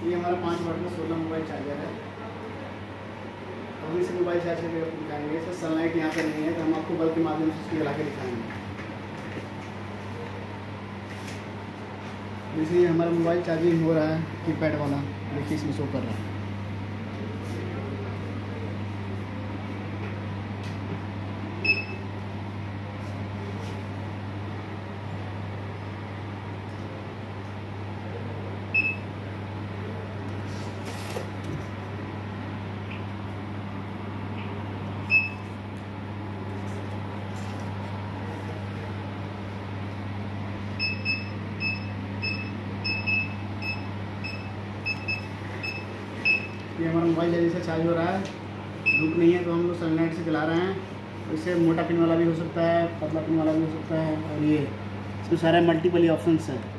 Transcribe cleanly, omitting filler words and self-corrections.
ये हमारा 5 वाट का 16 मोबाइल चार्जर है। हम इस मोबाइल चार्जर के आपको दिखाएंगे। इसका सनलाइट यहाँ पर नहीं है, तो हम आपको बल्ब के माध्यम से इसको जला के दिखाएंगे। जैसे हमारा मोबाइल चार्जिंग हो रहा है, कीपैड वाला, देखिए इसमें शो कर रहा है। ये हमारा मोबाइल जल्दी से चार्ज हो रहा है, धूप नहीं है तो हम लोग सनलाइट से जला रहे हैं। इससे मोटा पिन वाला भी हो सकता है, पतला पिन वाला भी हो सकता है, और ये इसमें सारे मल्टीपल ऑप्शंस है।